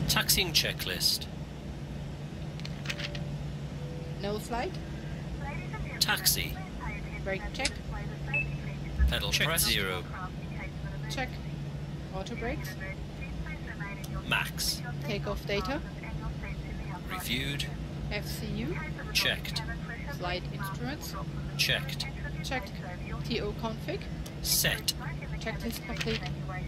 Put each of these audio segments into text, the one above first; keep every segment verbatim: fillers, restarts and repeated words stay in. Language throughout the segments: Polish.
Taxiing checklist. No flight. Taxi. Brake check. Pedal check press. Zero. Check. Auto brakes. Max. Takeoff data. Reviewed. F C U. Checked. Flight instruments. Checked. Checked. T O config. Set. Checked is complete.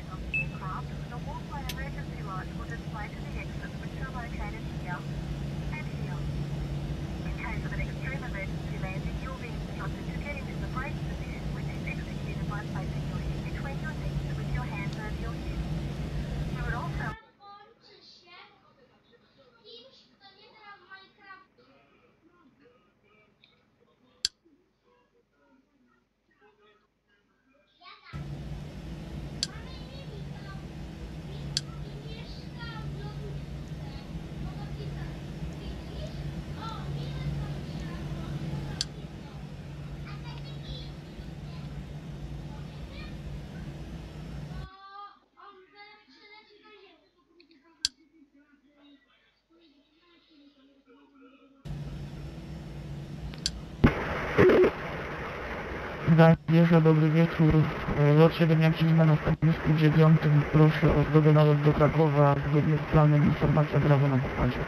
Wieża, dobry wieczór. Lot siedem jak na następnym dziewiątym. Proszę o zgodę na lot do Krakowa. Zgodnie z planem informacja brawo na pokładzie.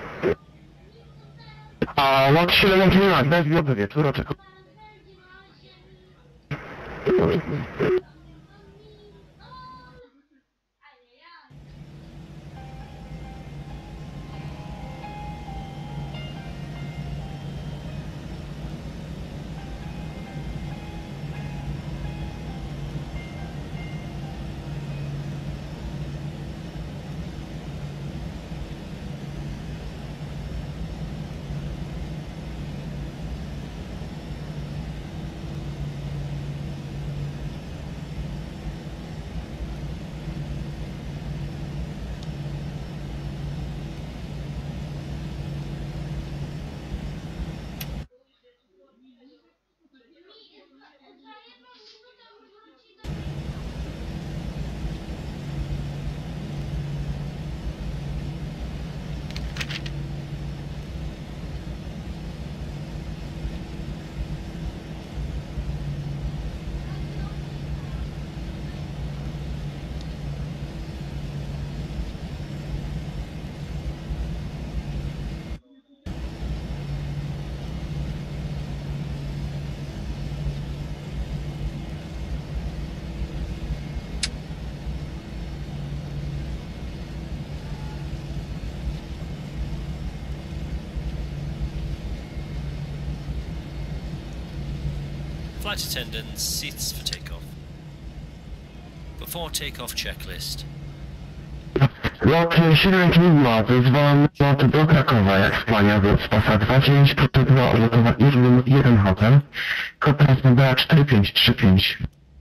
A lot siedem jak na dobry wieczór, oczekuję. Flight attendants, seats for takeoff. Before takeoff checklist. Lot siedem Klima, wyzwolony lot do Krakowa, jak wspaniały z pasa dwa dziewięć dwa odlotowa Irlum jeden Hotel, kod transmodera cztery pięć trzy pięć.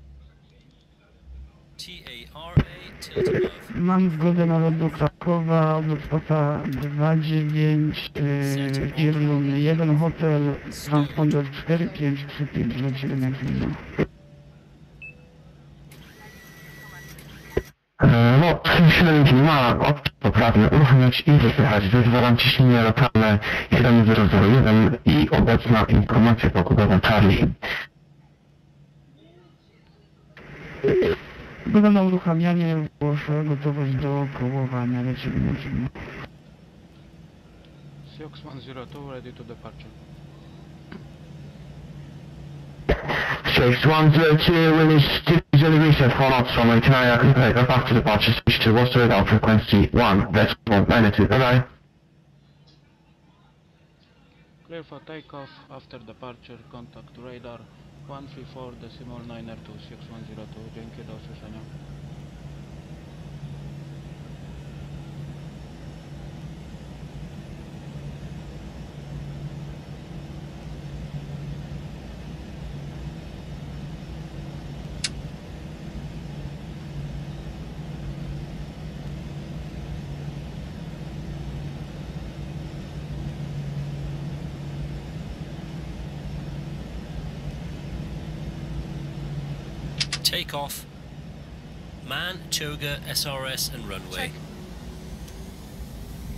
T A R A tilt above. Mam zgodę na lot do Krakowa, odlot z pasa dwa dziewięć Irlum jeden Hotel, transponder cztery pięć trzy pięć, lot siedem jak Klima. Lot siedem Klima, od poprawnie uruchamiać i wysychać. Wyzwalam ciśnienie lokalne jeden zero zero jeden i obecna informacja pogodowa Charlie. Zgoda na uruchamianie, proszę gotowość do kołowania, lecimy na ziemię. six one zero two, ready to departure. six one zero two, release to the reset for knots from Canary Aircraft after departure, switch to Worcester without frequency one, that's one magnitude, bye-bye. Clear for takeoff, after departure, contact radar one three four decimal nine two six one zero two, dzięki, do usłyszenia. Takeoff. Man, Toga, S R S and runway. Check.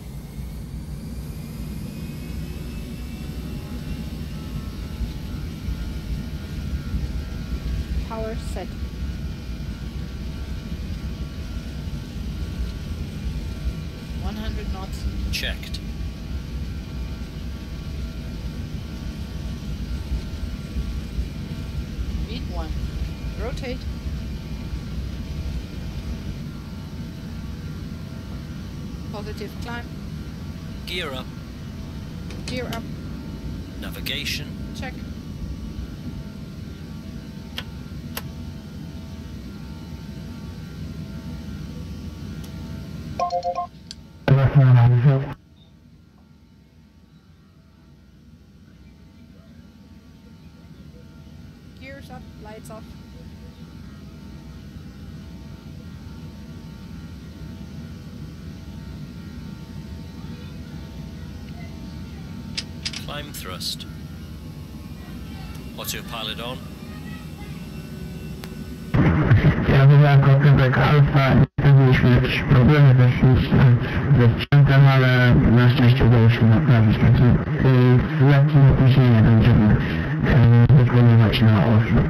hundred knots. Checked. Speed one. Rotate. Positive climb. Gear up. Gear up. Navigation. Check. Gears up. Lights off. Climb thrust. Autopilot on. Ja wybrałem kontynuek alfa i wtedy mieliśmy jakieś problemy techniczne ze sprzętem, ale na szczęście udało się naprawić, także yy, z lekkim opóźnieniem będziemy yy, wykonywać na Oslo.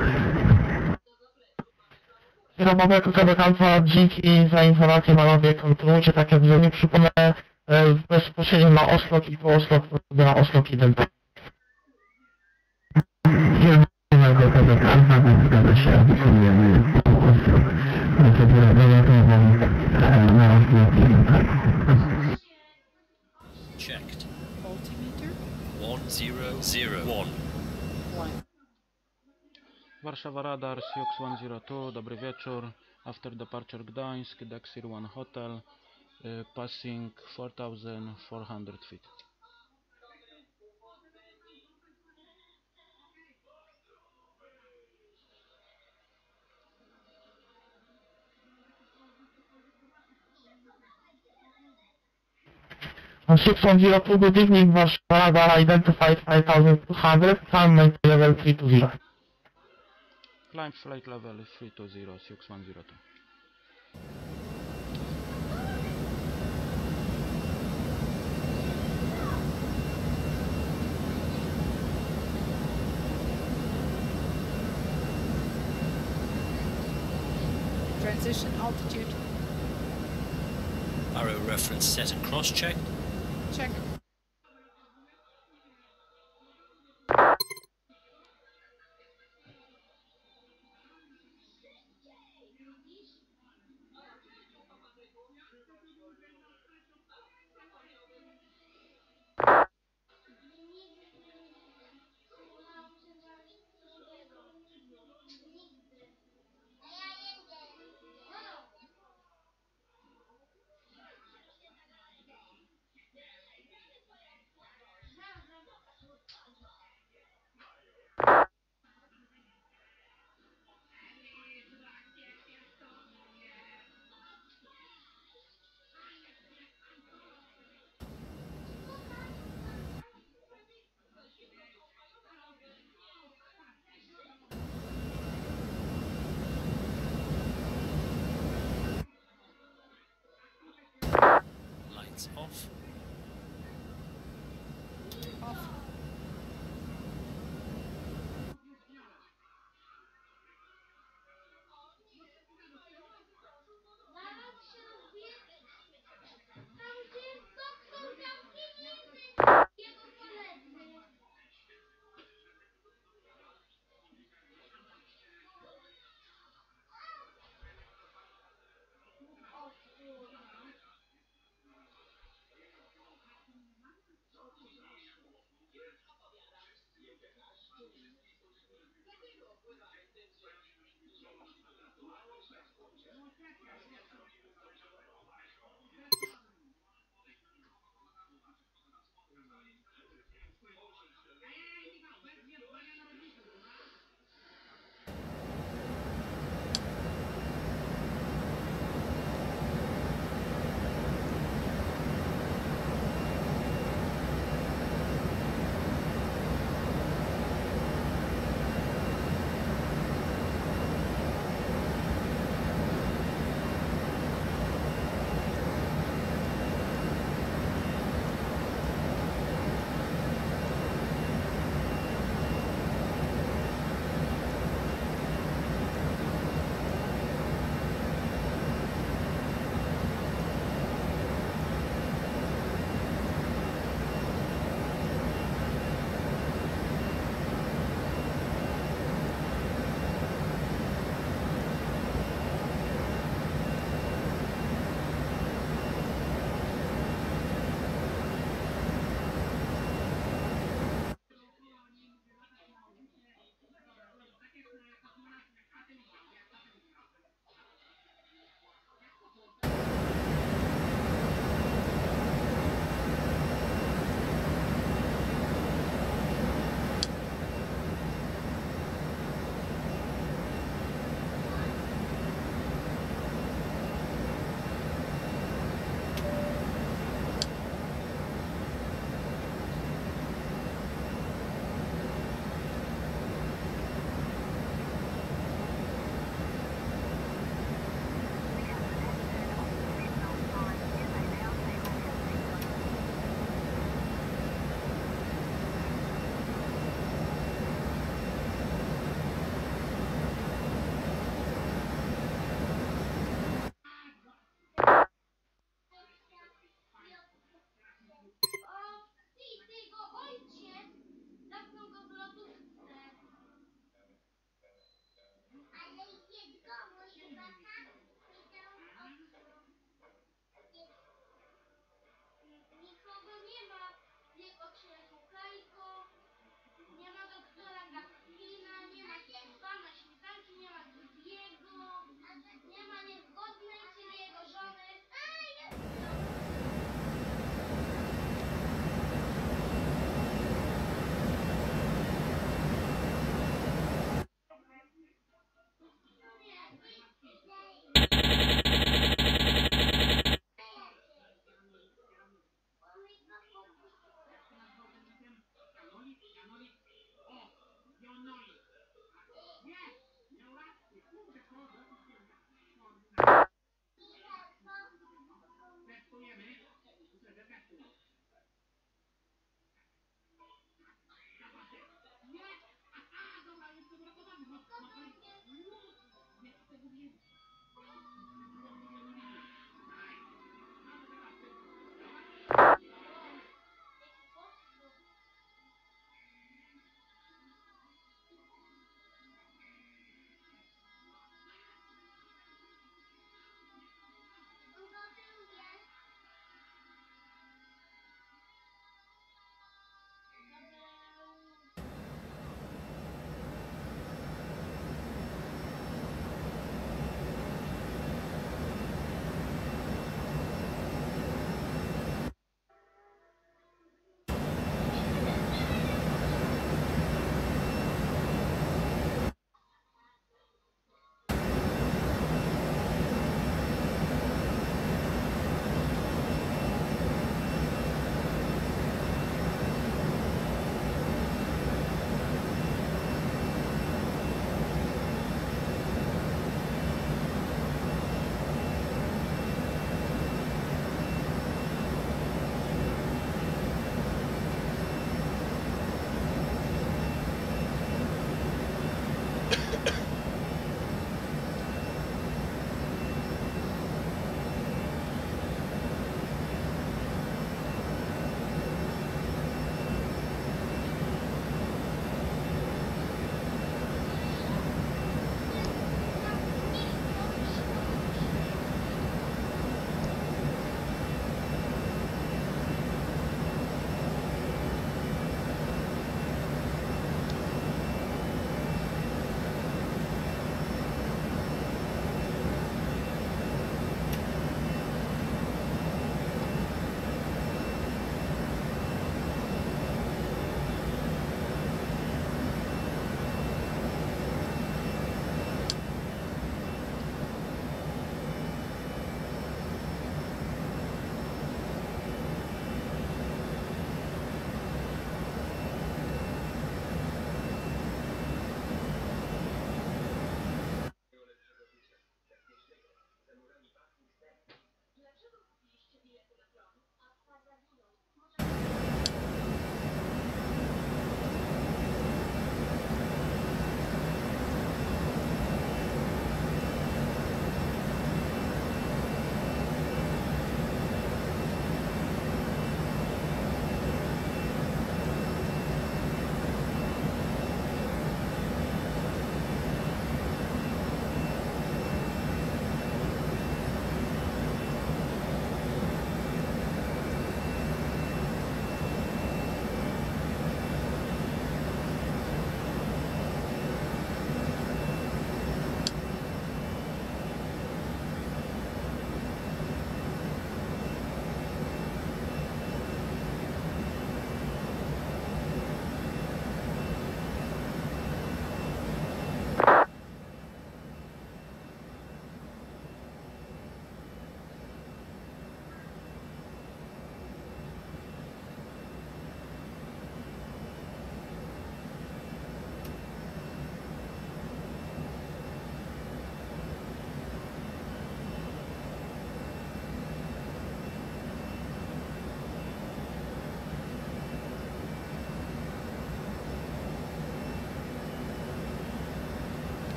Robowe kontynuek alfa, dzięki za informację panowie, kontynuujcie tak jak nie przypomnę yy, bezpośrednio na Oslo i po Oslo na Oslo jeden. Kontynuek alfa, więc zgadza się, a wykonujemy po Oslo. Procedurę dodatkową na Oslo jeden. Checked. Altimeter. One zero zero one. One. Warszawa Radar, Sioux one zero two, dobry wieczór. After departure Gdańsk, Dexir one Hotel, y, passing four thousand four hundred feet. six one zero two, good evening, Warszawa Radar, identified five thousand two hundred, climb maintain level three two zero. Climb flight level three two zero, Sioux one zero two. Transition altitude. Arrow reference set and cross-checked. Check. Lights off. Off.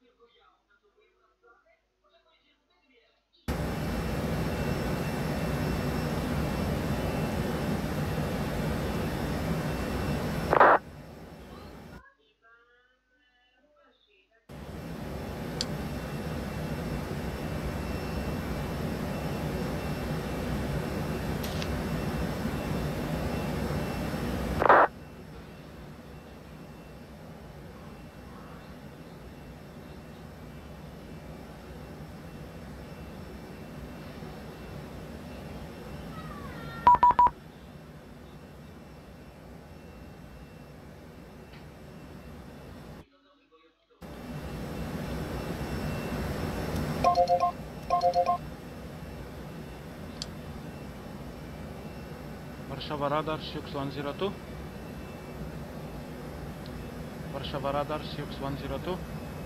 Warszawa Radar, Sioux one zero two. Warszawa Radar, Sioux one zero two.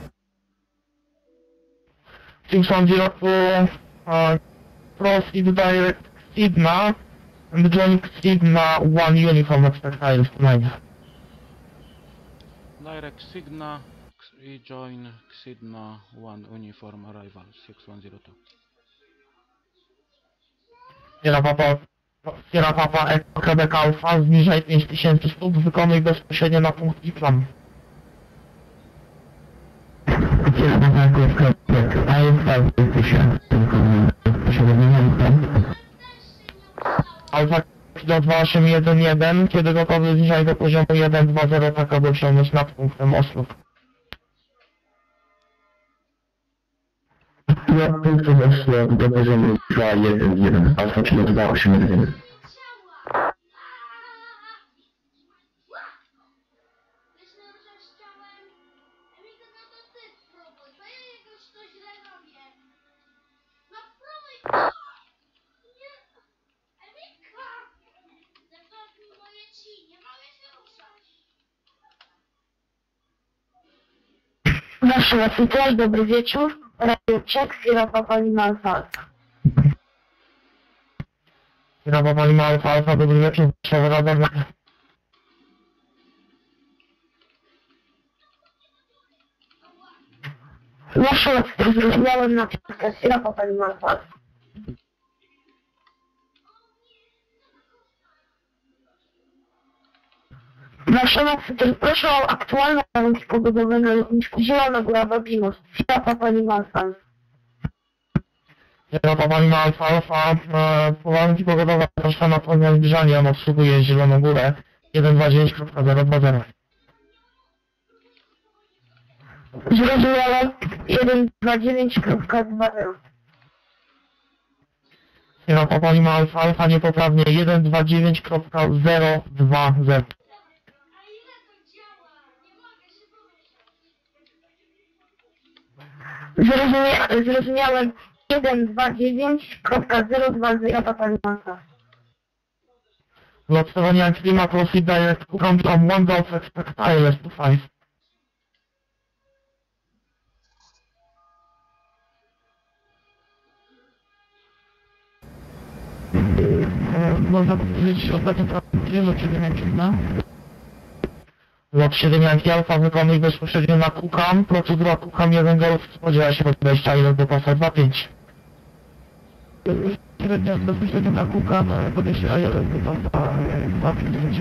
six one zero two, uh, proceed direct Sigma, and join Sigma one uniform expectiles tonight. Direct Signa, rejoin Sigma one uniform arrival, six one zero two. Sierra Papa, Sierra Papa, Echo Quebec Alpha, zniżaj pięć tysięcy stóp, wykonuj bezpośrednio na punkt Iplam. Sierra Papa, Echo Quebec Alpha, pięć tysięcy, wykonuj bezpośrednio na Iplam. Alfa Kilo dwa osiem jeden jeden, kiedy gotowy zniżaj do poziomu jeden dwa zero, tak aby osiągnąć nad punktem Ostrów. Ja punktu Ostrów do poziomu dwa jeden jeden, Alfa Kilo dwa osiem jeden. Nasz oficjal, dobry wieczór. Radio Czech, Sierra Papa Lima Alfa Alfa. Sierra Papa Lima Alfa Alfa, dobry wieczór, Warszawa Radar. Nasz oficjal, zrozumiałem na Czech, Sierra Papa Lima Alfa Alfa. Nasz oficjal, proszę o aktualne warunki pogodowe na lotnisku Zielona Góra Babinus, Sierra Papa Lima Alfa Alfa. Sierra Papa Lima Alfa Alfa, e, warunki pogodowe proszę na poziom zbliżania, obsługuje Zieloną Górę jeden dwa dziewięć zero dwa zero. Zrozumiałem jeden dwa dziewięć dwa zero. Sierra Papa Lima Alfa Alfa, niepoprawnie jeden dwa dziewięć zero dwa zero. Zrozumia, zrozumiałem jeden dwa dziewięć zero dwa zero Papa Lima Alfa. Lotowania klima proceed direct ground on one Golf expect I L S two five. Można powiedzieć ostatnio prawie lot siedem jeden. Lot siedem jeden Alfa, wykonuj bezpośrednio na Kukam. Procedura Kukam jeden Golf spodziewa się podejścia I L S do pasa dwa pięć. Bezpośrednio, bezpośrednio na Kukam, podejście I L S do pasa dwa pięć.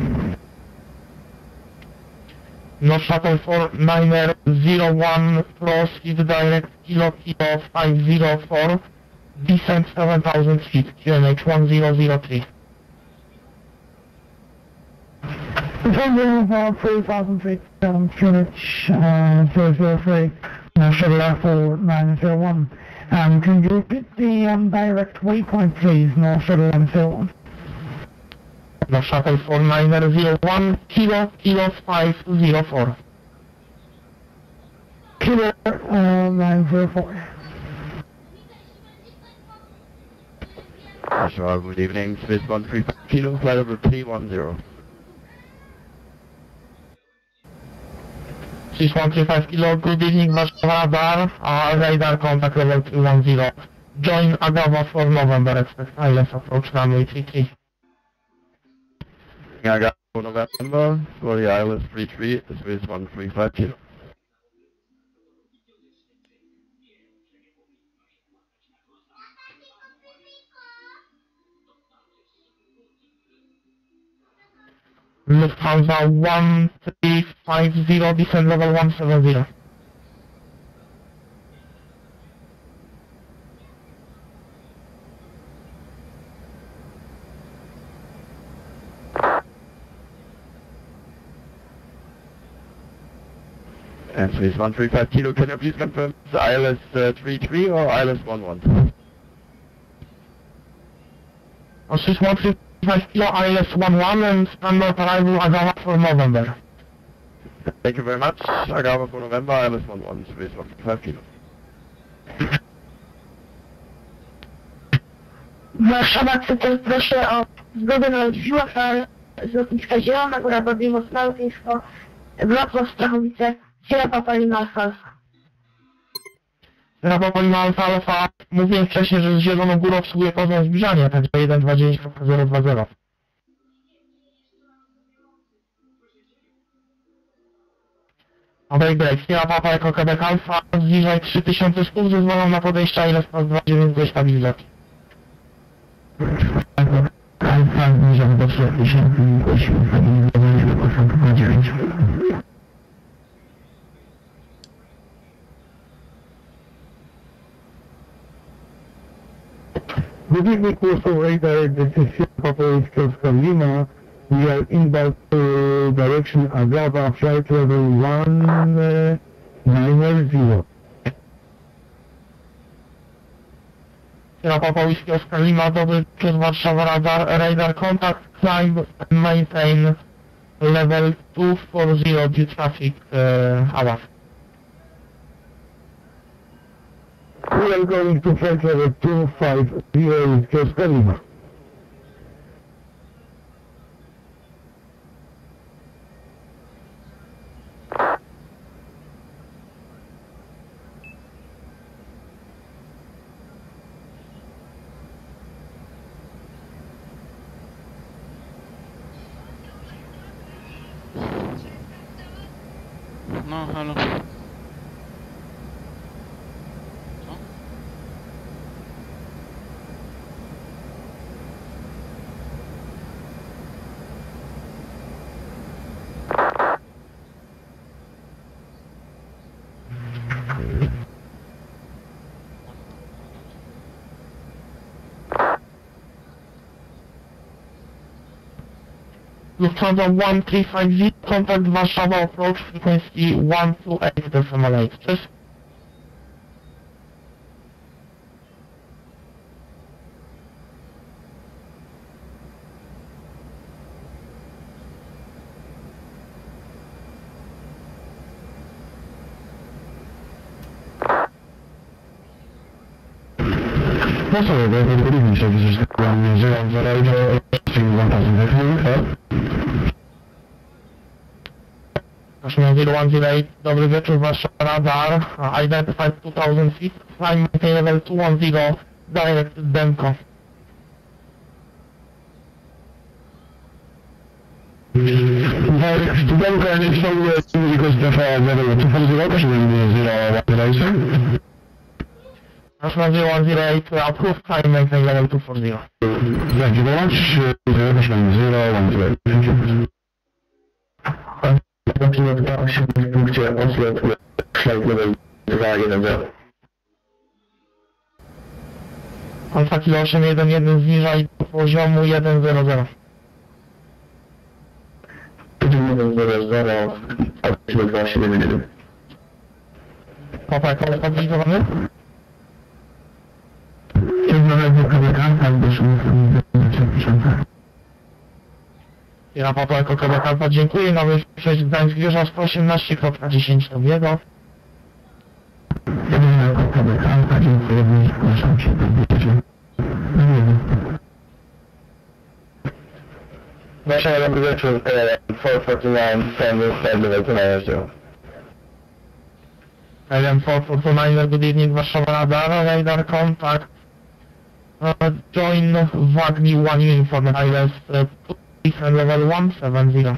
No Shuttle four niner zero one proceed direct kilo kilo five zero four. Descent seven thousand feet, Q N H one zero zero three. three thousand feet, um, Q N H zero zero three, uh, Shuttle four nine zero one. Um, can you repeat the um, direct waypoint, please, no Shuttle one zero one? No Shuttle four niner zero one, kilo kilo five zero four. Kilo uh, nine zero four. Sure, good evening, Swiss one three five kilo, flight over three one zero. Swiss one three five kilo, good evening, Warszawa Radar, uh, radar contact level three one zero. Join Agava for November, expect I L S approach runway three three. Agava for November, for the I L S three three, Swiss one three five kilo. Lufthansa one three five zero, descent level one seven zero. And please one three five kilo, can you please confirm the I L S uh, three three or I L S one one? six one three five kilo, I L S one one and standard arrival Agava for November. Thank you very much. Agava for November, I L S one one, please one three five kilo. Warszawa, Cypr, proszę o zgodę na odbiła z lotniska Zielona Góra, Babimos, lotnisko Wrocław, Strachowice, Sierra Papa Lima Alfa Alfa. Sierra Papa Lima Alfa Alfa, mówiłem wcześniej, że z Zieloną Górą obsługuje poziom zbliżania, także jeden dwa dziewięć zero dwa zero. Obej break, Sierra Papa jako Quebec Alfa, zbliżaj trzy tysiące stóp, zezwalam na podejścia, ile spas dwa dziewięć do stabilizacji. Alfa zbliżam do trzy tysiące dwa dziewięć. Good evening, coastal radar. This is Sierra Papa Oscar Lima. We are inbound to direction Agava, flight level one nine zero. Sierra Papa Whiskey Oscar Lima, dobry przez Warszawa Radar, radar contact, climb and maintain level two four zero due traffic uh, hours. We are going to flight level two five zero with Oscar Lima. No, halo. Co? Lufthansa one three five zero, contact Warszawa, approach frequency one two eight decimal eight. Cześć. No sorry, but I believe in services that one zero zero zero eight one thousand. National zero one zero eight, dobry wieczór, Warszawa Radar, identified two thousand feet, climb maintain level two one zero, direct Demko. Direct Demko, and it's not because the level two four zero, because we zero one zero. National zero one zero eight, approved, climb maintain level two four zero. Thank you very much. National zero one zero eight. osiem w punkcie odlot flight level dwa jeden zero. Alfa Kilo osiem jeden jeden zniżaj do poziomu jeden zero zero. jeden zero zero, odlot dwa siedem jeden. Papa, jak jest odblizowany? Jest nowego kabelkanka, gdyż Ja Papa jako Quebec Alfa dziękuję, nowy sześć Gdańsk wieża sto osiemnaście dziesięć do biegu. jeden jako kabelkanka, dziękuję, zgłaszam się do biegu. Warszawa, dobry wieczór, four forty nine, Sanders, Sanders, Sanders, L M four four two nine, good evening, Warszawa Radar, radar contact. Uh, join Wagni one uniform, I L S uh, different level one seven zero.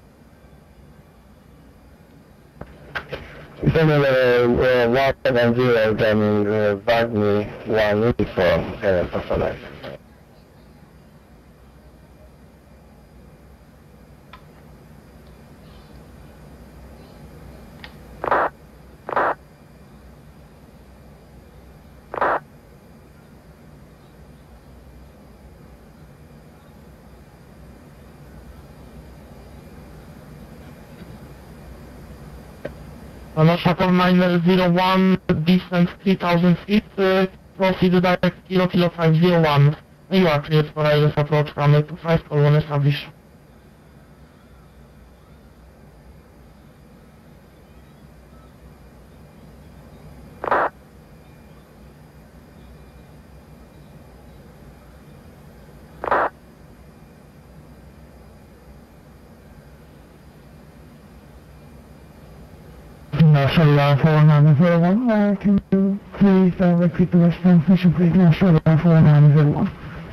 Level uh, one seven zero, coming uh, Wagner one uniform, uh, performance. No, Shuttle nine zero one, distance three thousand feet, uh, proceed direct Kilo Kilo five zero one. You are cleared for I L S approach runway two five, call one established. National four nine zero one, uh, can you please uh, repeat the rest transmission, please? National four nine zero one.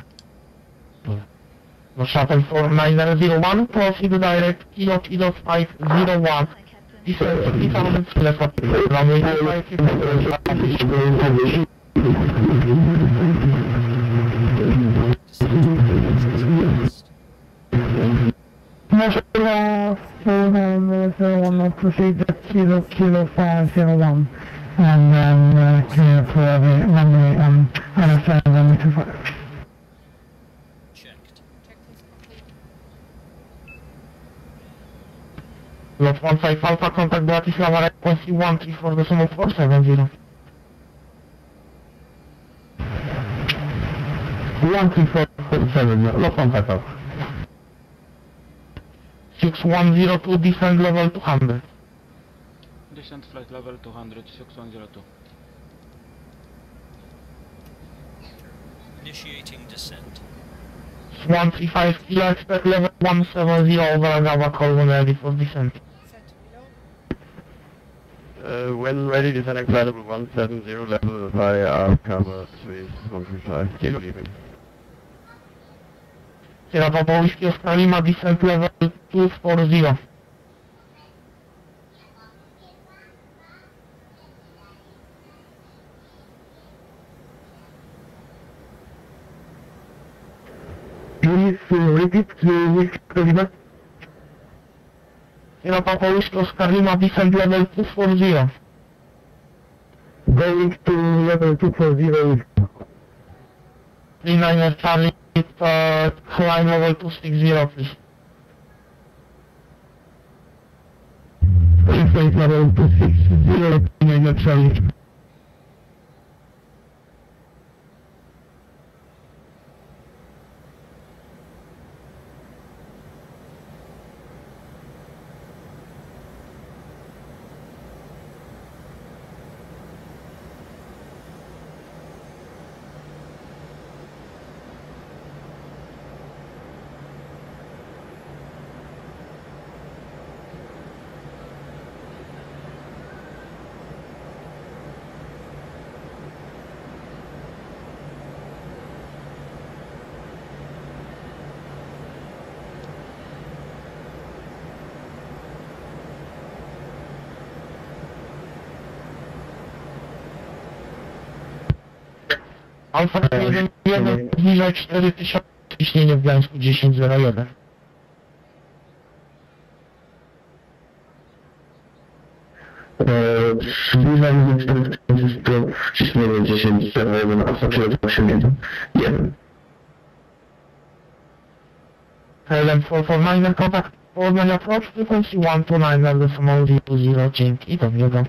No, Shuttle four nine zero one, proceed direct Kilo Kilo five zero one. Distance three thousand feet, left up, runway two five, established. National four nine zero one, uh, proceed at Kilo Kilo five zero one, and then uh, clear for the runway, um, understand runway two five. Checked. Check is complete. Lot one five Alpha, contact Bratislava, frequency one three four decimal four seven zero. one three four seven, lot one five Alpha. six one zero two, descent level two hundred. Descent flight level two hundred, six one zero two. Initiating descent. one three five, Kilo expect level one seven zero over Agava, call when ready for descent. Set to below. Uh, when ready, descending flight level one seven zero, level via our cover, Swiss one three five. Kilo leaving. Sierra Papa Whiskey Oscar Lima, descent level two four zero. Please uh, repeat the Whiskey Lima. Sierra Papa Whiskey Oscar Lima, descent level two four zero. Going to level two four zero. three niner Charlie, uh, climb level two six zero, please. Interface level two six zero, three niner Charlie. Alfa jeden jeden, zbliżaj cztery tysiące, ciśnienie w Gdańsku dziesięć zero jeden. Zbliżam do ciśnienie dziesięć zero jeden, osiem osiem jeden. Helen four four nine, contact Poznań approach, frequency one two nine, decimal zero zero, dzięki, do niego.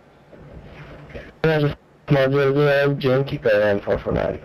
Dzięki, P L M four four nine.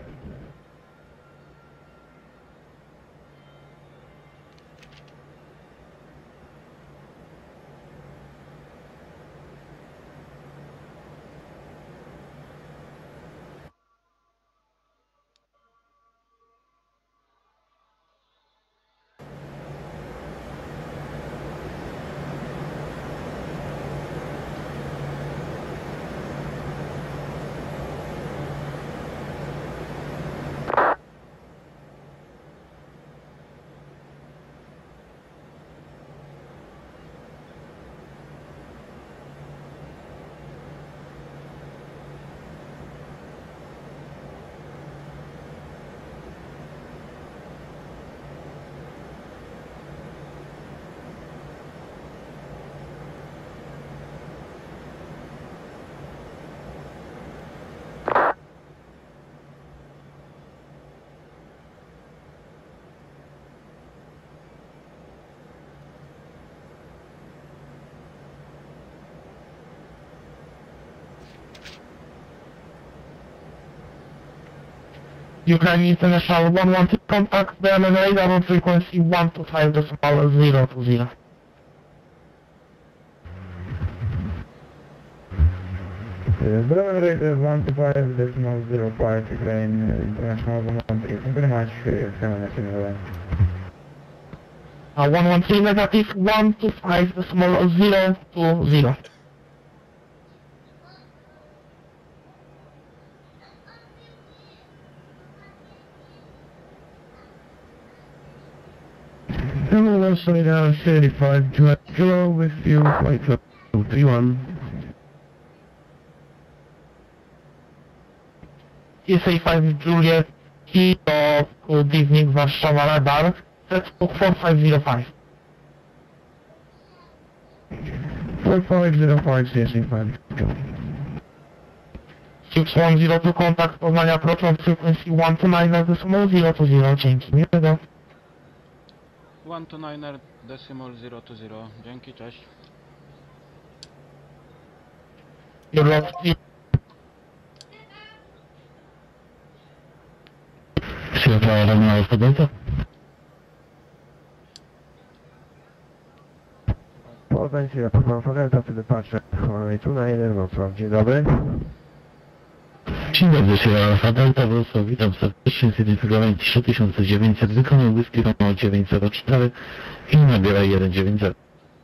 You can international one one two contact the M N radar on frequency one two five decimal zero two zero. Brother Raider one two five decimal zero five, Ukraine, international one one three, thank you very much, seven S in the line. Uh, one one three negative one two five decimal zero two zero. Hello, Solid House thirty-five, Kilo with you, flight two three one. T S A five Juliet, Kilo, good evening, Warszawa radar, set to four five zero five. four five zero five, T S A five, go. six one zero two contact Poznania approach on frequency one two nine decimal zero two zero, dzięki, miłego. one two nine decimal zero two zero. Dzięki, cześć. Your lot Sierra Romeo Alpha Delta. Poznań się, Alfa Delta, wtedy patrzę, Huawei tu na jeden, Wrocław, dzień dobry. Dzień dobry, Sierra Alpha Delta, Wrocław, witam serdecznie, zidentyfikowałem trzy tysiące dziewięćset, wykonał whisky Romeo dziewięć zero cztery i nabieraj jeden dziewięć zero.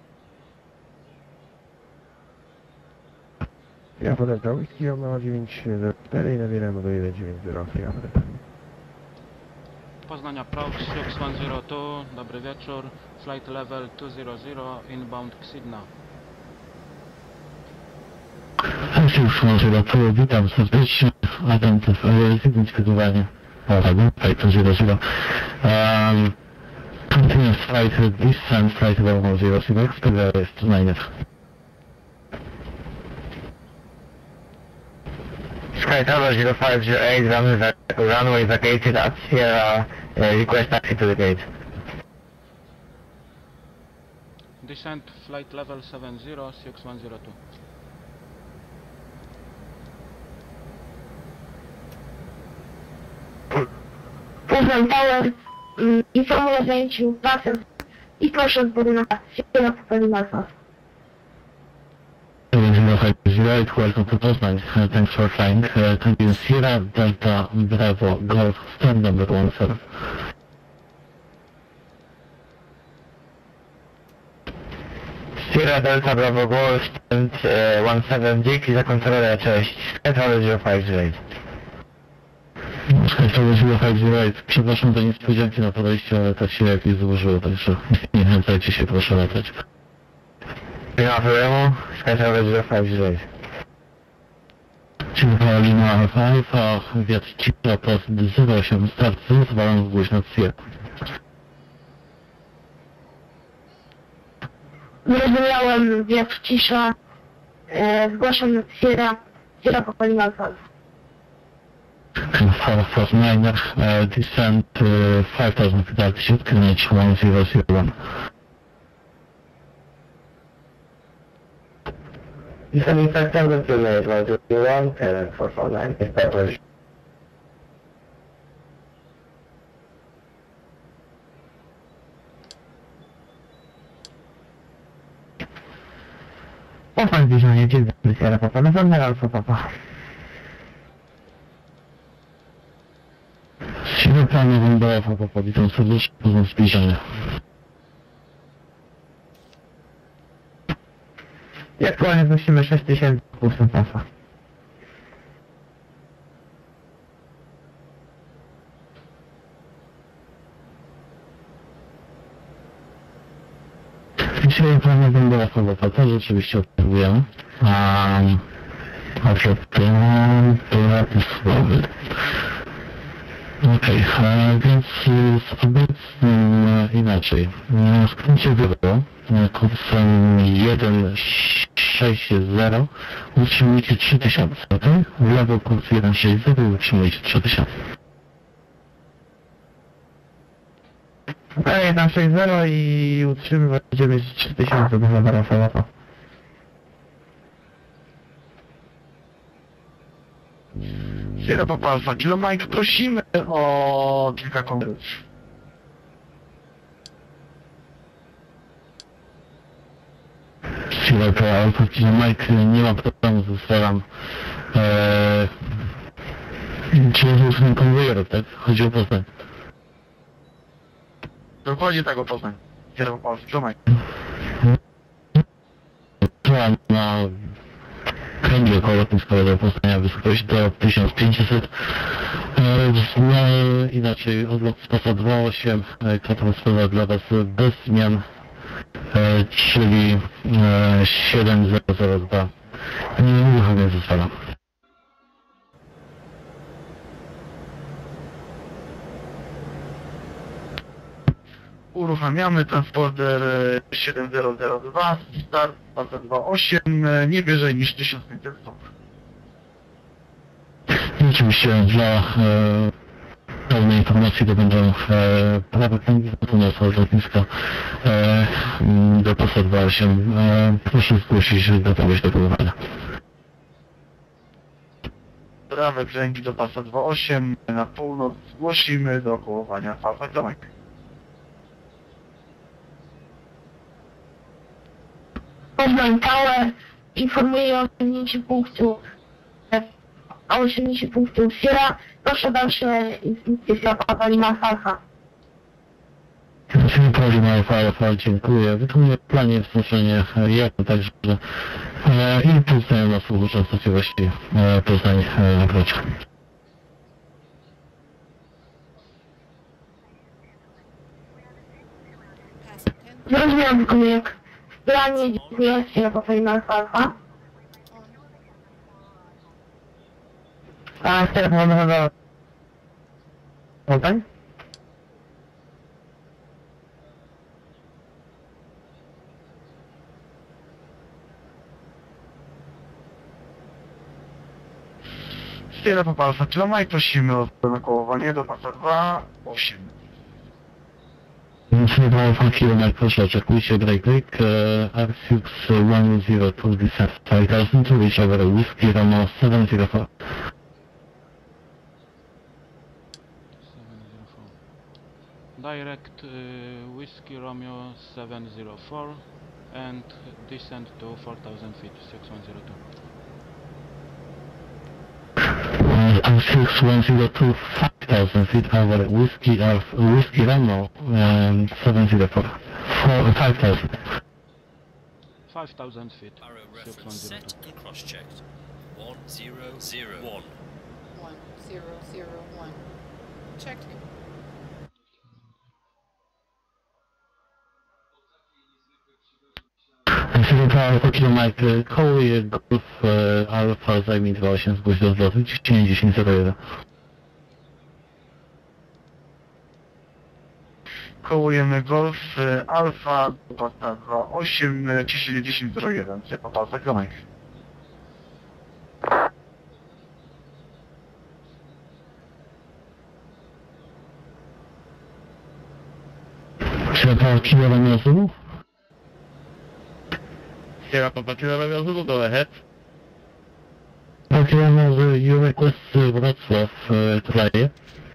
Alfa Delta, whisky Romeo dziewięć zero cztery i nabieramy do jeden dziewięć zero, Alfa Delta. Poznania Prox six one zero two, dobry wieczór. Flight level two zero zero, inbound Xidna. Już może do tyłu, witam serdecznie, Adam to jest zidentyfikowanie. Adam, flight zero zero. Um, continuous flight, descent, flight Romeo zero zero, expect jest nine. Sky Tower zero five zero eight, runway, vac runway vacated at Sierra, uh, request taxi to the gate. Descent flight level seven zero, six one zero two. Poznań Tower, mm, informuję o zajęciu basem i proszę o zboru na Sierra Papa Alpha. zero five zero eight, welcome to Poznań. Uh, thanks for flying. Uh, continue Sierra Delta Bravo Golf stand number one seven. Sierra Delta Bravo Golf stand uh, one seven, dzięki za kontrolę, cześć. Sky Tower zero five zero eight. Skytower zero five zero eight, przepraszam za niespodzianki na podejściu, ale tak się jakoś złożyło, także nie chęcajcie się, proszę latać. Nie ma problemu, Sky Tower zero five zero eight. Silva Lima Alfa Alfa, wiatr Cipra Post zero osiem, start z zwalą głośno Sierra. Zrozumiałem, wiatr cisza, e, zgłaszam Sierra, Sierra Papa Alpha. Alpha Force nine, uh, descent uh, five thousand feet altitude, Greenwich one zero zero one. Descending September to May one two three one, and four four nine, established. Poznań zbliżanie, dzień dobry, Sierra Papa, November Alfa Papa. Siły planu Wędora Alfa, witam serdecznie, poznam zbliżenie. I aktualnie znosimy sześć tysięcy pustą pasa. Siły planu Wędora Alfa, to rzeczywiście obserwujemy. Um, Dobrze, plan, plan jest słaby. Okej, okay, więc z obecnym e, inaczej. W skrócie było kursem jeden sześć zero utrzymujecie trzy tysiące, ok? W lewo kurs jeden sześć zero i utrzymujecie trzy tysiące. Okej, jeden sześć zero i utrzymywać będziemy trzy tysiące do November Alfa. Sierra Papa Alpha Kilo Mike, prosimy o kilka komentarzy. Sierra Papa Alpha Kilo Mike, nie ma problemu ze sterem. Eee... Czy jest ten konwojer, tak? Chodzi o Poznań. Dokładnie tak o Poznań. Sierra Papa Alpha Kilo Mike. Plan na kręgle koło lotniskowego do Poznania wysokość do tysiąc pięćset. No, inaczej odlot z pasa dwa osiem, katastrófa dla Was bez zmian, e, czyli e, siedem zero zero dwa. Nie uruchomię zespoła. Uruchamiamy transporter siedem zero zero dwa, start pasa dwa osiem, nie wyżej niż tysiąc pięćset stóp. Oczywiście dla e, pełnej informacji to będą e, prawe kręgi z północy od lotniska e, do pasa dwa osiem. E, proszę zgłosić gotowość do pływania. Prawe kręgi do pasa dwa osiem, na północ zgłosimy do kołowania Alfa Domek. Poznań Tower informuje o osiągnięciu punktu o osiągnięciu punktu Sierra. Proszę o dalsze instrukcje Sierra Papa Lima Alpha. Dziękuję Poli Alfa Alfa, dziękuję. Wykonuję planie wznoszenie jak także e, i poznaję na słuchu częstotliwości e, Poznań e, Wrocz. Zrozumiałam, wykonuję w planie. Dziękuję Sierra Papa Lima Alpha. A teraz mamy chyba... Poznań? Sierra Papa Alpha Kilo Mike, prosimy o kołowanie do pasa dwa osiem. Sierra Alpha Kilo Mike, proszę oczekujcie break break, R six one zero two descent five thousand to reach over Whiskey Romeo seven zero four. Direct uh, Whiskey Romeo seven zero four and descend to four thousand feet, six one zero two. R six one zero two, five thousand feet over Whiskey of Whiskey Romeo um, seven zero four. five thousand. five thousand feet, Arrow six one reference zero set two. and cross-checked. one zero zero one. One zero zero one. Checked. Sierra Alpha Kilo Mike, kołuje Golf e, Alfa, zajmij dwa osiem, zgłoś do zlotu, dziesięć dziesięć zero jeden. Kołujemy Golf Alfa do pasa dwa osiem, ciśnienie dziesięć zero jeden, Sierra Papa Alpha Kilo Mike. Sierra Alpha Kilo Romeo Zulu? Sierra Papa Kilo Romeo Zulu, go ahead. Kilo Romeo, you request uh, Wrocław uh, today?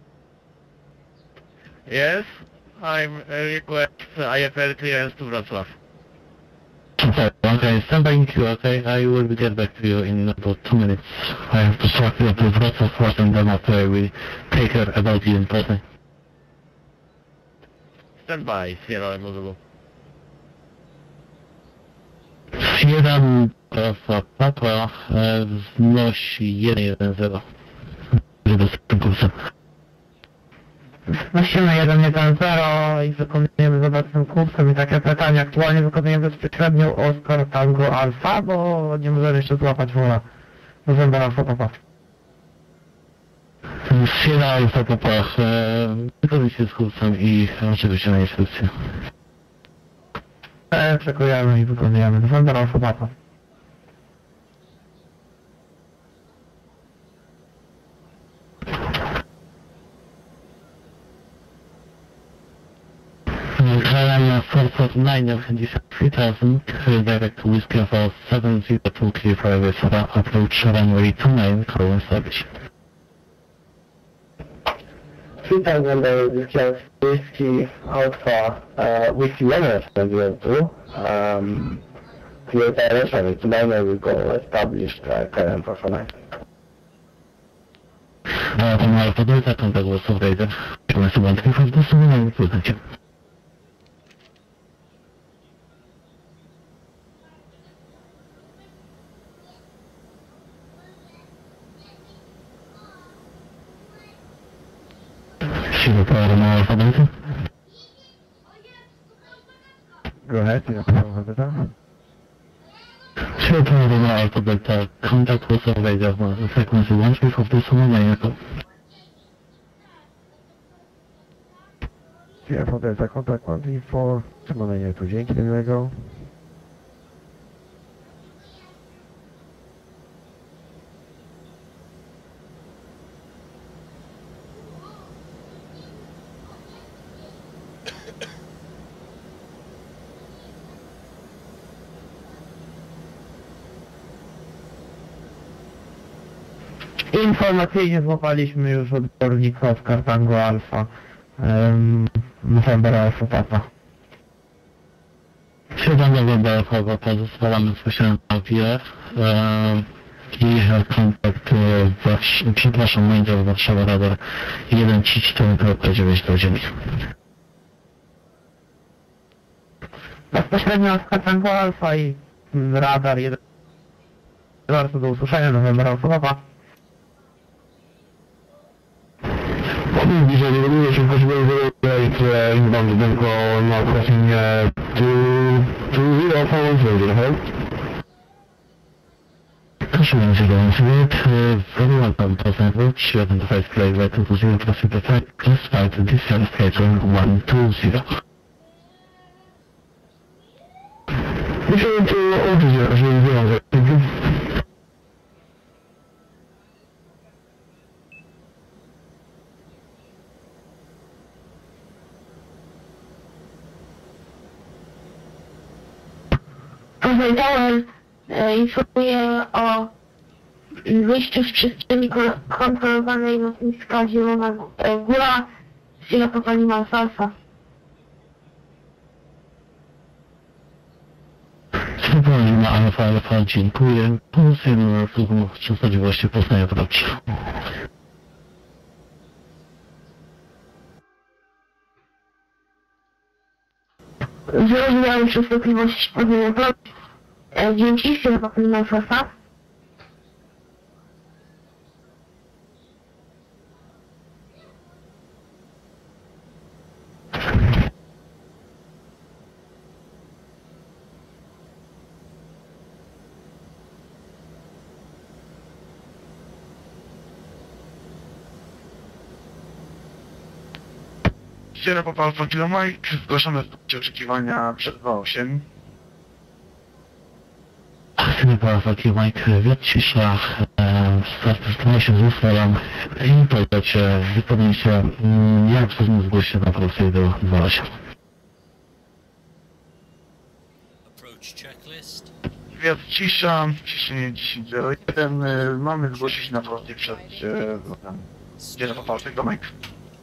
Yes, I'm uh, request I F L clearance to Wrocław. Okay, okay, stand by in queue, okay? I will get back to you in about two minutes. I have to start with the Wrocław first and then after I will take care about you in Poznań. Stand by, Sierra Romeo Zulu. Sierra Alpha Papa e, wznosi jeden jeden zero. Żeby z tym kursem. Wnosimy jeden jeden zero i wykonujemy z obecnym kursem i takie pytanie. Aktualnie wykonujemy bezpośrednio Oscar Tango Alfa, bo nie możemy jeszcze złapać wola. November Alfa Papa. Sierra Alpha Papa, e, wykonujcie z kursem i oczywiście na instrukcję. E, czekujemy i wykonujemy. November Alfa Papa. Carolina four four nine of three thousand, direct Whiskey Alpha seven zero two, clear for Arizona, approach runway two nine, current established. three thousand discount whiskey alpha, uh, whiskey level zero two, um, clear direction, it's minor recall established uh, current performance. Uh, from Alpha Delta, contact was operator. one one three five decimal and representative. Shiva Power from Alpha Delta. Go ahead, yeah, Alpha Delta. Shiva Power from Alpha Delta, contact was operator. Frequency one three five decimal and echo. Alpha Delta, contact one three four, przemówienie tu, dzięki, miłego. Informacyjnie złapaliśmy już odbiornika z Kartango Alfa, um, November Alfa Papa. Siedem November Alpha Papa, zeswalamy bezpośrednio na P F. I kontakt, przepraszam, Manager Warszawa Radar jeden trzy cztery dziewięć do dziewięć. Bezpośrednio z Kartango Alfa i Radar jeden. Bardzo do usłyszenia, November Alfa Papa. Jeżeli również choćby wyjść inbound tylko na crossing two zero four zero, right? Caution zero one eight, very welcome person approach, you identify play right to zero plus effect, classified to discharge schedule one two zero. Myślę, że oczywiście, że wiem, że Powiedziałem, e, informuję o wyjściu z przestrzeni ko- kontrolowanej lotniska Zielona e, Góra, Sierra Palima Alfa. Przypomnijmy Alfa Alfa, dziękuję. Polecimy słuchom w częstotliwości Poznania Wrocław. Zrozumiałem częstotliwość Poznania Wrocław. E, Dzięki Sierra Palima Alfa. Sierra Papa Alfa Kilo Mike, zgłaszamy w punkcie oczekiwania przed dwa osiem. Syny Alfa Kilo Mike, wiatr cisza, stanie się z ustalem i powiecie, wypełnijcie, jak przez mnie zgłoś się na Polsce do dwa osiem. Approach checklist. Wiatr cisza, ciśnienie dziesięć zero jeden, y, mamy zgłosić na Polsce przed y, Sierra Papa Alfa Kilo Mike.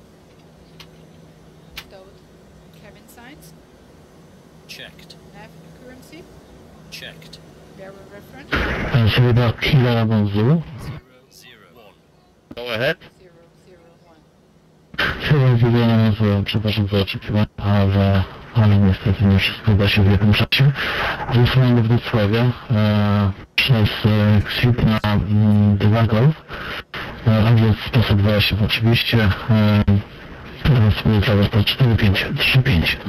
Toad. Cabin signs. Checked. Nav accuracy. Checked. Bearer reference. Syny Kilo Zulu. Zero zero one. Go ahead. Zero zero one. Syny Zulu, Zulu, przepraszam za oczekiwanie, ale, ale niestety nie wszystko da się w jednym czasie. Zostałem w Wrocławiu e, przez e, Ksip na mm, dwa Golf, e, a więc sposób dwa osiem oczywiście. E, teraz Wrocław to cztery pięć trzy pięć.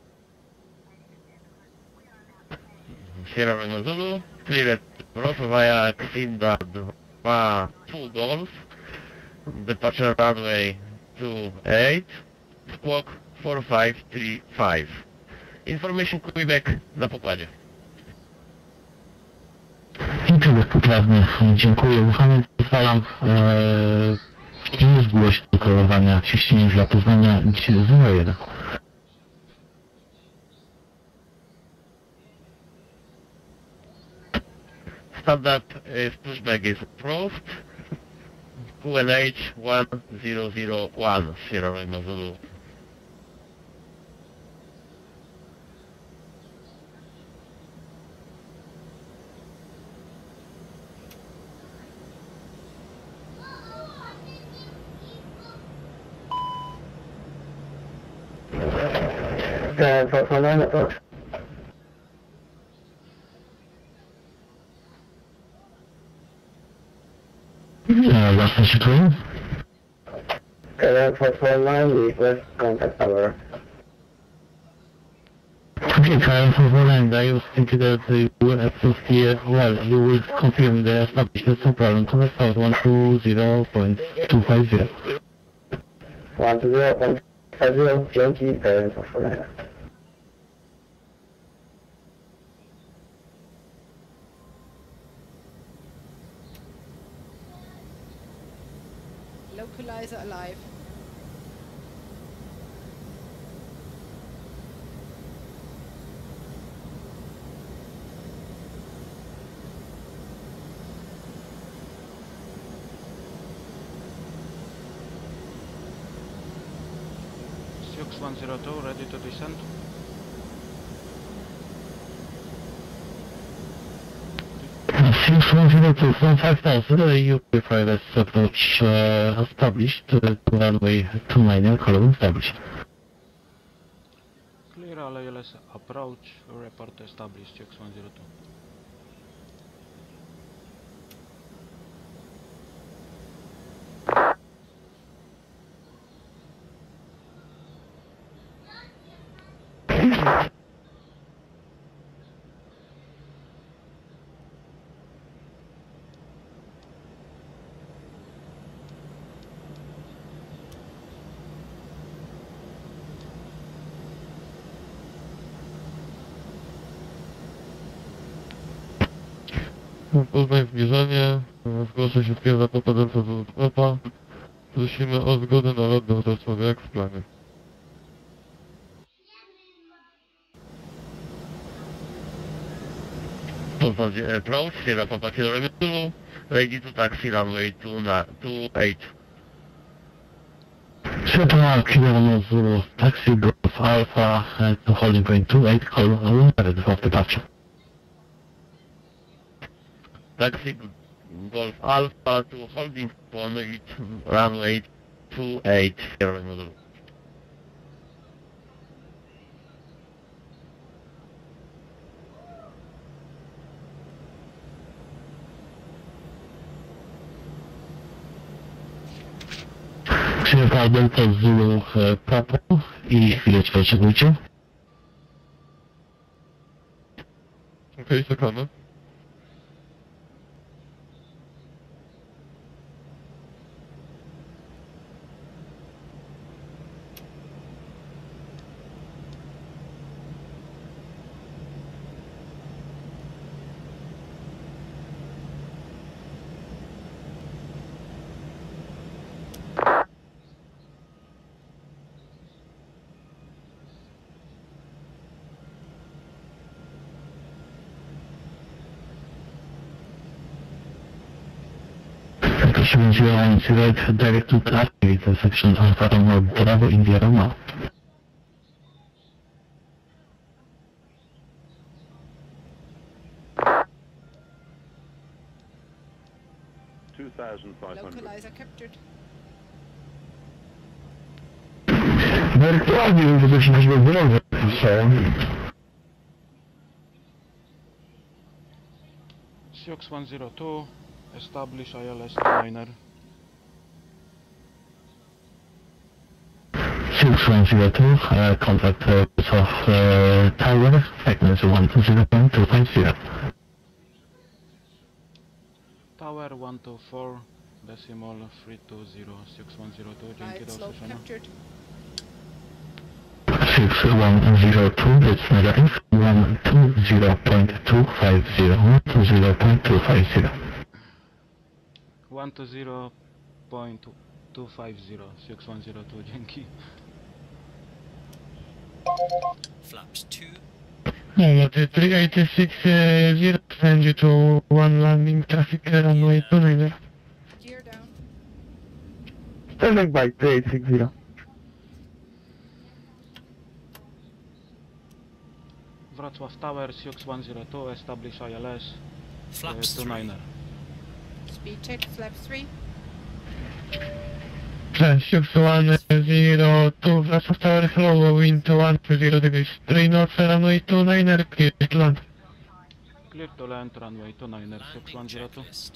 Sierra Zulu, cleared Wrocław via Xindra dwa two Golf, departure runway two eight, squawk four five three five. Information Quebec na pokładzie. I przebieg poprawny. Dziękuję. Ufanem pozwalam e, nie zgłoś do korowania ciśnienia dla Poznania zero jeden. Standard uh, pushback is approved. Q N H one zero zero one, Sierra Lima Zulu. Uh, for, for line approach. Uh, Russian Chicago. Uh, for, for line request contact tower. Okay, Kyle, for Roland, I was thinking that you will have to steer, well, you will confirm the establishment no problem. Correct out one two zero point two five zero. one two zero point five zero, Yankee, parent of Florida. Localizer alive. Sioux one zero two, ready to descend. six one zero two from five thousand, uh, U K private approach uh, established, uh, to runway two nine, column established. Clear all A L S approach, report established, Sioux one zero two. Poznań zbliżenie, zgłoszę się pierwsza popadająca z Europa. Prosimy o zgodę na lot do Wrocławia, jak w planie. Poznań approach, Sierra Papa Kilo Zulu, ready to taxi runway two eight. Sierra Kilo Zulu, taxi Golf Alpha, and holding point two eight, column ready for departure. Taxi Golf Alpha to holding point runway two eight, Sierra Zulu. Sierra Delta Zulu e, Papa i chwileczkę oczekujcie. Okej, czekamy. Seven zero one zero direct to taxi intersection Alpha Romeo Bravo India Roma. two thousand five hundred. Localizer captured. Werkownie, żeby się nie drogę są. Sioux one zero two, establish I L S liner. six one zero two, uh, contact uh, of uh, tower, frequency one two zero point two five zero. Tower one two four, decimal three two zero, Sioux one zero two, dzięki Right do slope usłyszenia. captured. six one zero two, that's negative, one two zero point two five zero, one two zero point two five zero. one two zero point two five zero, Sioux one zero two, dzięki. Flaps two. No, three eighty-six zero, uh, zero, send you to one landing traffic uh, runway two nine. Gear down. Gear down, one two zero point two five zero, Sioux one zero two, dzięki. Right slope captured. six one zero two, that's negative, one two zero point two five zero, one two zero point two five zero. Gear down. Standing by three eight six zero. Wrocław Tower, Sioux one zero two, establish I L S, uh, Flaps two three. niner. Speed check, flaps three. Sioux one zero two, Wrocław Tower, hello, wind one two zero degrees, three knots, runway two niner, clear to land. Clear to land, runway two niner, Sioux Landing one zero two. checklist.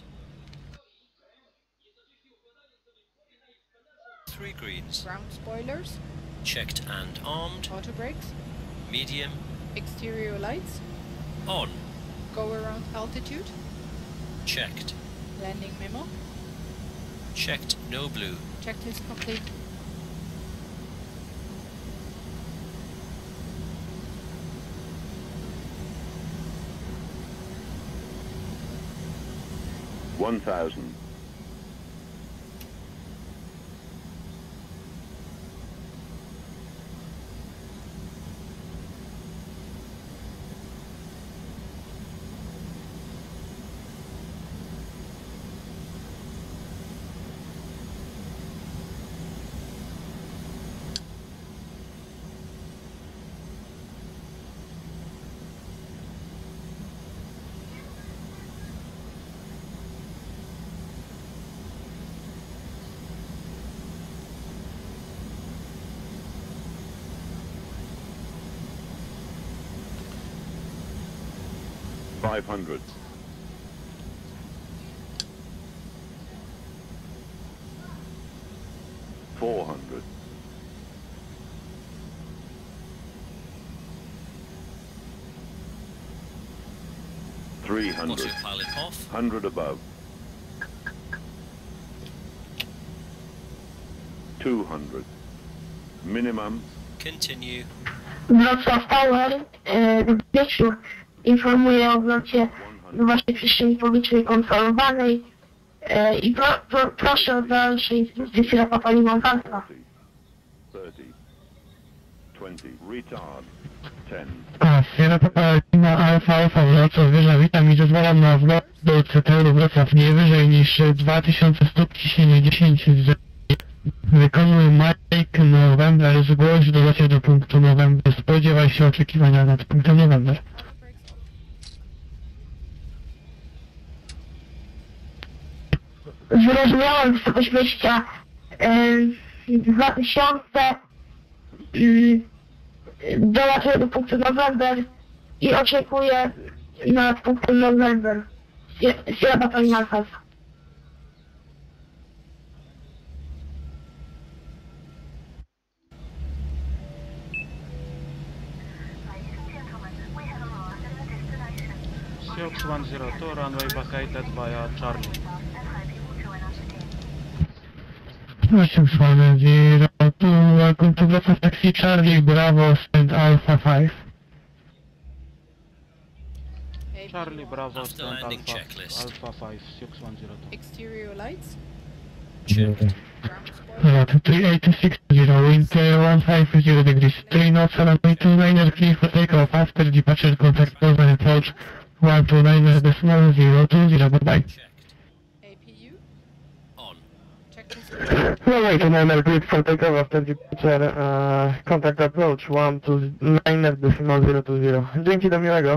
Three greens. Ground spoilers. Checked and armed. Auto brakes. Medium. Exterior lights. On. Go around altitude. Checked. Landing memo. Checked. No blue. Checklist complete. one thousand. five hundred. four hundred. three hundred. Autopilot off. one hundred above. two hundred. Minimum. Continue. Wrocław Tower, e, wieczór, informuję o wlocie do waszej przestrzeni publicznej kontrolowanej e, i pro, pro, proszę o dalsze instrukcje Sierra Papa Alfa. thirty. twenty. Retard. ten. A, Sierra Papa Lima Alfa Alfa Wrocław Wieża, witam i zezwalam na wlot do C T R Wrocław nie wyżej niż dwa tysiące stóp ciśnienie dziesięć z Wykonuj Mike November, zgłoś dolocie do punktu November, spodziewaj się oczekiwania nad punktem November. Zrozumiałem wysokość wejścia e, dwa tysiące, y, dolatuję do punktu November i oczekuję nad punktem November. Sierra Papa Alfa. Sioux one zero two, runway vacated via Charlie. Sioux one zero two, welcome to Wrocław Taxi Charlie, Bravo, stand Alpha five. A P Charlie Bravo, After stand landing Alpha, checklist. Alpha five, Sioux one zero two. Exterior lights. Checked. Ground spoilers. Lot three eight six zero, wind one five zero degrees, three knots, runway two niner, clear for takeoff, after departure contact close and approach, one two niner, decimal zero two zero, bye-bye. Checked. A P U. On. Checklist complete. Runway two niner, clear for takeoff, after departure, uh, contact approach, one two niner, decimal zero two zero. Dzięki, do miłego.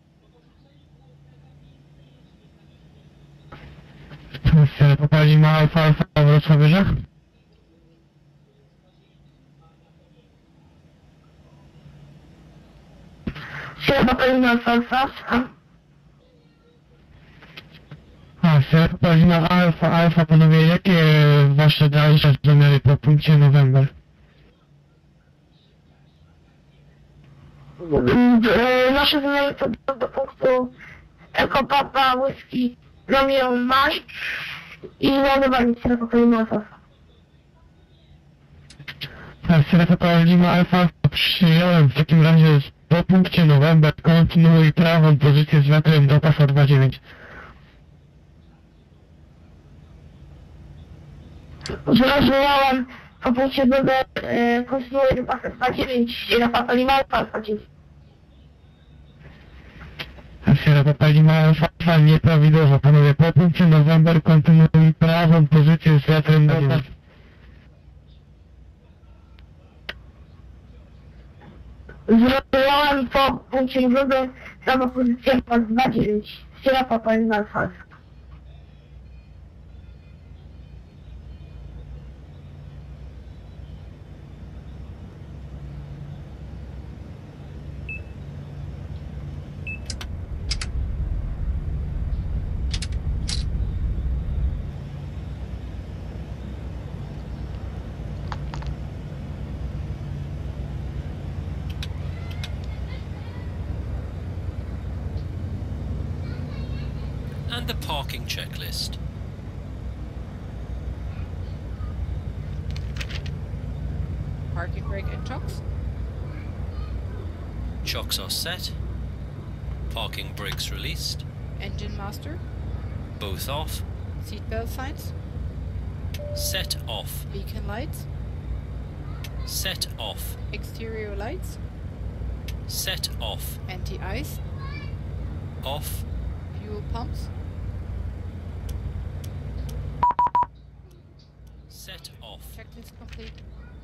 Sierra Papa Lima Alfa Alfa Wrocław Wieża. Sierra Papa Alfa Alfa. A, Sierra Papa Lima Alfa Alfa, panowie, jakie wasze dalsze zamiary po punkcie November? E, Nasze zamiary to do, do punktu Echo Papa Whisky Romeo Mike i lądowanie Sierra Papa Alfa. A, Sierra Papa Lima Alfa Alfa, przyjąłem w takim razie po punkcie November, kontynuuj prawą pozycję z wiatrem do pasa dwa dziewięć. Zrozumiałem po punkcie November, e, kontynuuję do pasa dwa dziewięć, Sierra Papa Lima Alfa dwa dziewięć. Sierra Papa Lima Alfa Alfa, nieprawidłowo, panowie, po punkcie November kontynuuj prawą pozycję z wiatrem do pasa. zakręcie drogę, sama pozycja pas dwa dziewięć. Sierra Pine Alpha. And the parking checklist. Parking brake and chocks. Chocks are set. Parking brakes released. Engine master. Both off. Seatbelt signs. Set off. Beacon lights. Set off. Exterior lights. Set off. Anti-ice. Off. Fuel pumps. Set off. Checklist complete.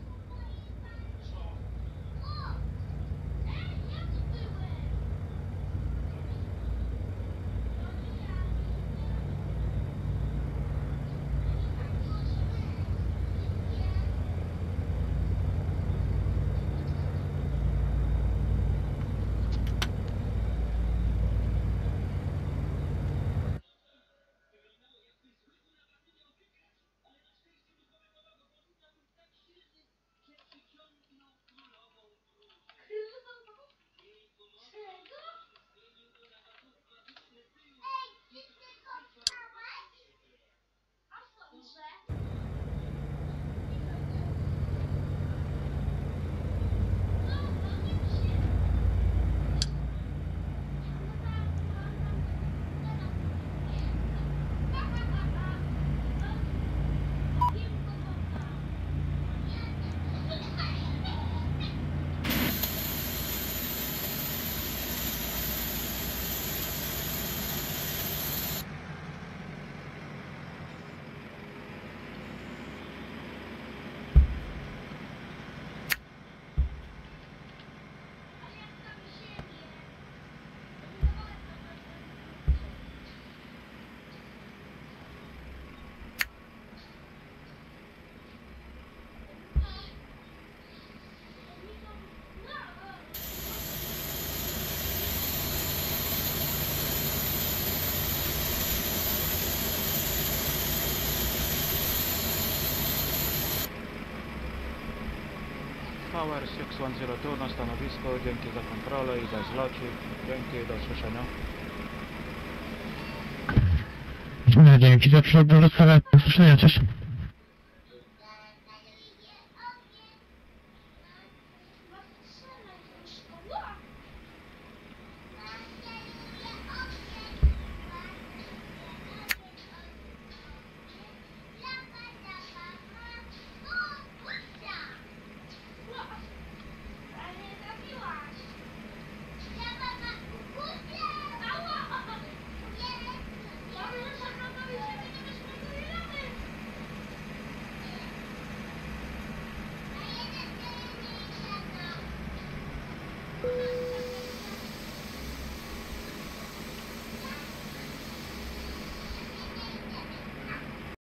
Power six one zero two na stanowisko, dzięki za kontrolę i za zlocik. Dzięki, do usłyszenia. Dzięki za przodem, do usłyszenia, cześć.